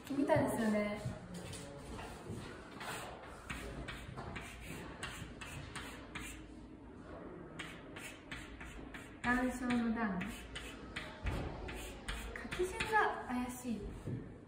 見たいですよね。談笑の談、書き順が怪しい。